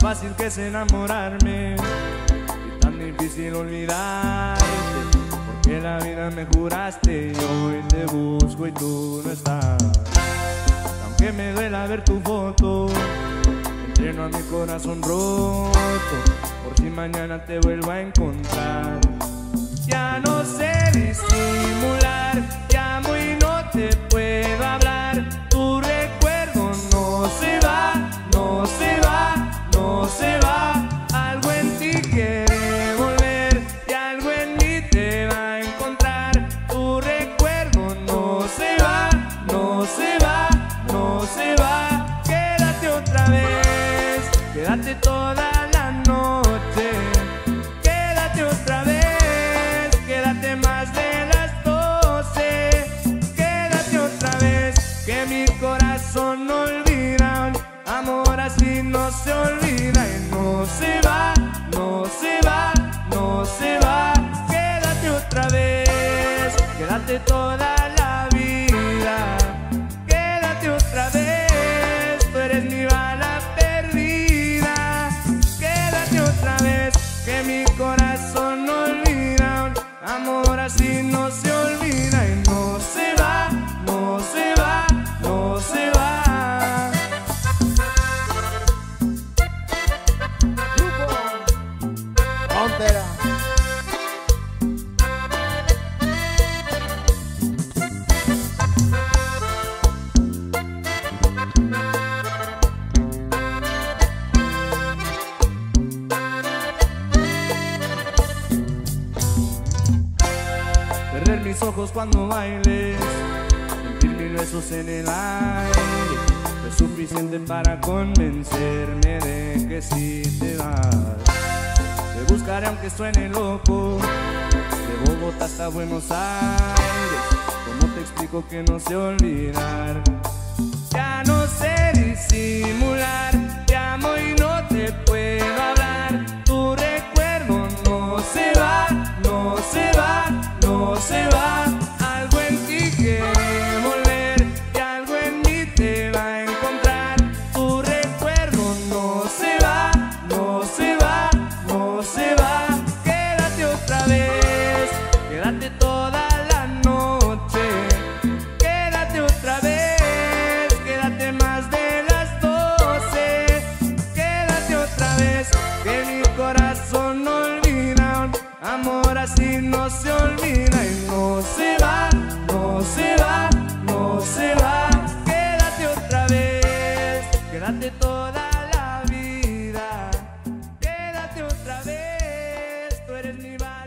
fácil que es enamorarme y tan difícil olvidarte, porque la vida me juraste y hoy te busco y tú no estás. Aunque me duela ver tu foto, entreno a mi corazón roto, por si mañana te vuelvo a encontrar. Ya no sé disimular, llamo y no te puedo hablar. Tu recuerdo no se va, no se va, no se va. Algo en ti quiere volver y algo en mí te va a encontrar. Tu recuerdo no se va, no se va, no se va. Quédate otra vez, quédate toda la noche. Quédate otra vez, quédate más de las 12. Quédate otra vez, que mi corazón no olvida. Amor así no se olvida y no se va, no se va, no se va. Quédate otra vez, quédate toda la vida. Quédate otra vez, tú eres mi bala perdida. Quédate otra vez, que mi corazón no olvida. Amor así no se olvida y no se va, no se va, no se va. Frontera. Perder mis ojos cuando bailes, sentir mil besos en el aire, es suficiente para convencerme de que si te vas. Te buscaré aunque suene loco, de Bogotá hasta Buenos Aires. ¿Cómo te explico que no sé olvidar? Ya no sé disimular, llamo y no te puedo hablar. Tu recuerdo no se va, no se va, no se va. Algo en ti quiere volver y algo en mí te va a encontrar. Tu recuerdo no se va, no se va, no se va. Quédate otra vez, quédate toda la noche. Quédate otra vez, quédate más de las 12. Quédate otra vez, que mi corazón no olvida. Amor así no se olvida y no se va, no se va, no se va. Quédate otra vez, quédate toda la vida. Quédate otra vez, tú eres mi